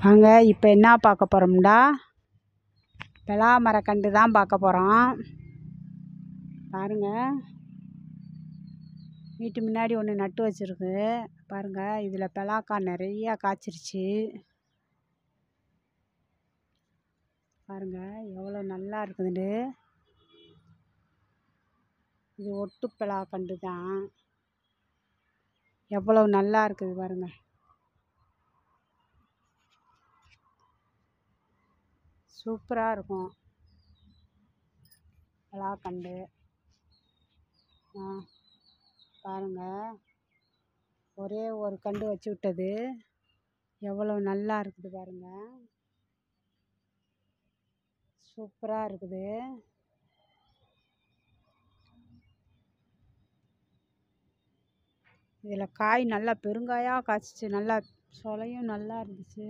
வாங்க இப்போ என்ன பார்க்க போகிறோம்டா, பலாமரக்கன்று தான் பார்க்க போகிறோம். பாருங்கள், வீட்டு முன்னாடி ஒன்று நட்டு வச்சுருக்கு. பாருங்கள், இதில் பலாக்காய் நிறையா காய்ச்சிருச்சு. பாருங்கள் எவ்வளோ நல்லா இருக்குதுண்டு. இது ஒட்டு பலாக்கன்று தான். எவ்வளோ நல்லா இருக்குது பாருங்கள். சூப்பராக இருக்கும் பலாக்கன்று. பாருங்கள், ஒரே ஒரு கண்டு வச்சு விட்டது எவ்வளோ நல்லா இருக்குது பாருங்கள். சூப்பராக இருக்குது. இதில் காய் நல்லா பெருங்காயாக காய்ச்சிச்சு. நல்லா சொலையும் நல்லா இருந்துச்சு.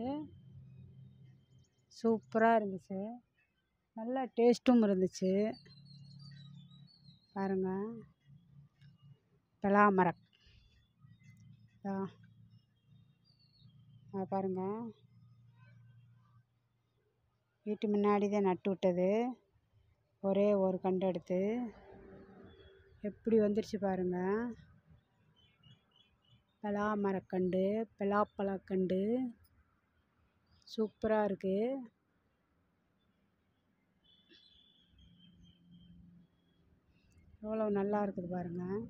சூப்பராக இருந்துச்சு. நல்லா டேஸ்ட்டும் இருந்துச்சு. பாருங்கள், பலாமரம் பாருங்கள், வீட்டு முன்னாடி தான் நட்டு விட்டது. ஒரே ஒரு கண்டு எடுத்து எப்படி வந்துருச்சு பாருங்கள். பலாமரக்கண்டு, பலாப்பழக்கண்டு சூப்பராக இருக்குது. எவ்வளோ நல்லா இருக்குது பாருங்கள்.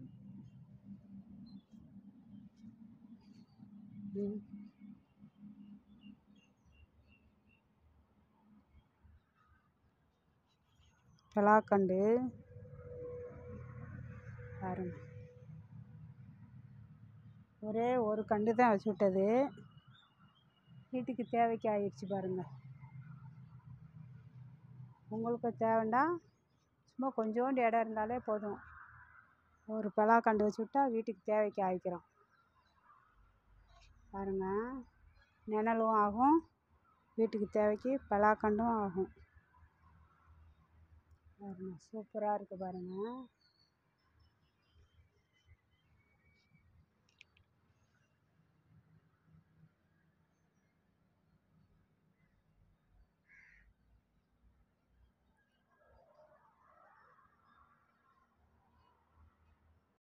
பலாக்கண்டு பாருங்க, ஒரே ஒரு கண்டு தான் வச்சு விட்டது. வீட்டுக்கு தேவைக்கு ஆயிடுச்சு பாருங்கள். உங்களுக்கு தேவைன்னா சும்மா கொஞ்சோண்டு இடம் இருந்தாலே போதும், ஒரு பலாக்கண்டு வச்சு விட்டா வீட்டுக்கு தேவைக்கு ஆகிக்கிறோம். பாருங்கள், நிழலும் ஆகும், வீட்டுக்கு தேவைக்கு பலாக்கண்டும் ஆகும். பாருங்கள், சூப்பராக இருக்குது பாருங்கள்.